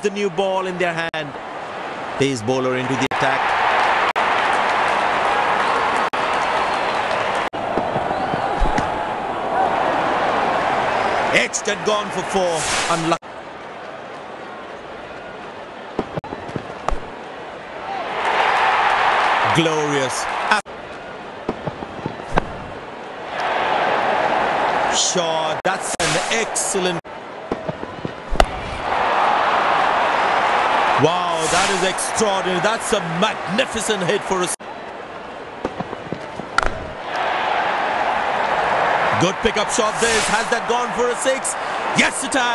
the new ball in their hand. Pace bowler into the attack. Edged and gone for 4. Unlucky. Glorious. Shot. That's an excellent. Wow, that is extraordinary. That's a magnificent hit for us. Good pickup shot this. Has that gone for a 6? Yes, it has.